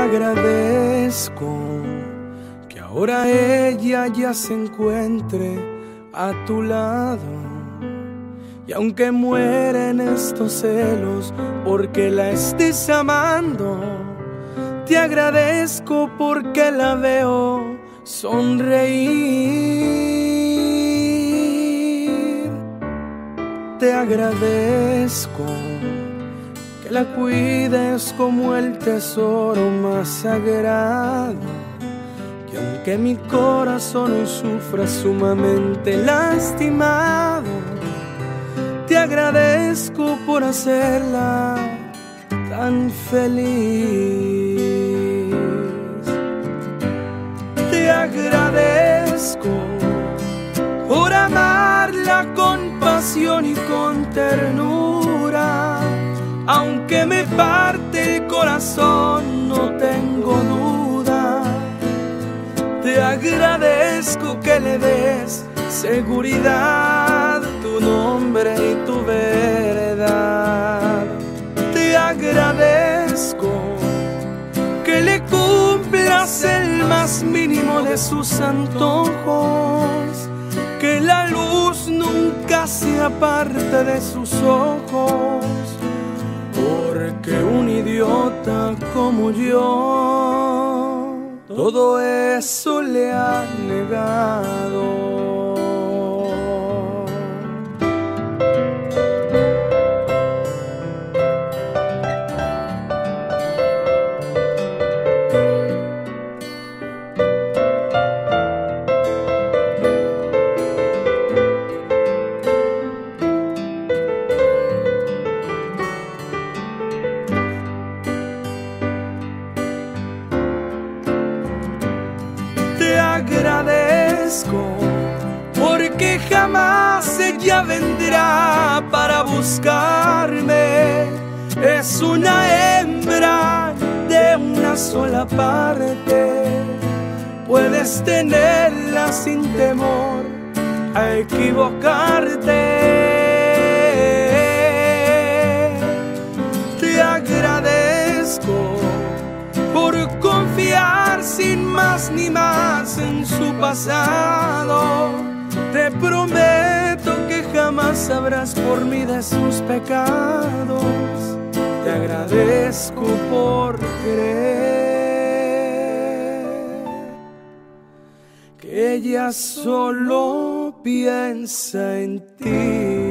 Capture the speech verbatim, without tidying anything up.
agradezco que ahora ella ya se encuentre a tu lado. Y aunque mueren estos celos porque la estés amando, te agradezco porque la veo sonreír. Te agradezco que la cuides como el tesoro más sagrado. Que aunque mi corazón sufra sumamente lastimado, te agradezco por hacerla tan feliz. Te agradezco por amarla con pasión y con ternura. Aunque me parte el corazón, no tengo duda. Te agradezco que le des seguridad, tu nombre y tu verdad. Te agradezco que le cumplas el más mínimo de sus antojos, que la luz nunca se aparte de sus ojos, porque un idiota como yo todo eso le ha negado. Te agradezco porque jamás ella vendrá para buscarme. Es una hembra de una sola parte. Puedes tenerla sin temor a equivocarte. Te agradezco por confiar sin más ni más en su pasado. Te prometo que jamás sabrás por mí de sus pecados. Te agradezco por creer que ella solo piensa en ti.